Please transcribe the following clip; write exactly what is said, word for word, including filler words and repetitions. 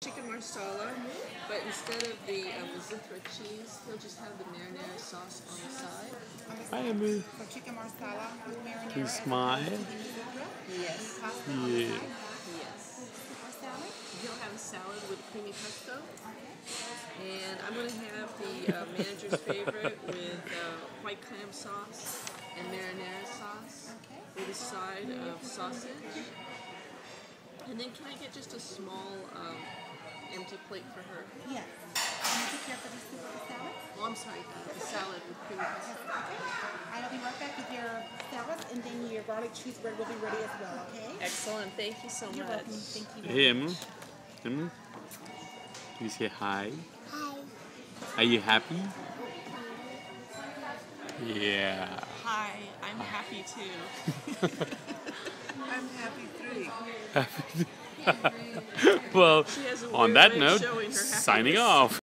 Chicken marsala, but instead of the um, zithra cheese, he'll just have the marinara sauce on the side. Hi, Emma. So chicken marsala with marinara. You smile. Yes. Pasta Yeah. on the side. Yes. Or salad. He'll have a salad with creamy pesto. And I'm going to have the uh, manager's favorite with uh, white clam sauce and marinara sauce Okay. with a side of sausage. And then can I get just a small um, empty plate for her? Yes. And you take care for the soup or the salad? Oh, I'm sorry, the salad with creamy pesto. I'll be right back with your salad, and then your garlic cheese bread will be ready as well, okay? Excellent. Thank you so You're much. welcome. Thank you. Hey, Emma. Emma. You say hi. Hi. Are you happy? Yeah. Hi, I'm happy too. I'm happy three. Well, She has a on weird that way of note, showing her signing happiness. off.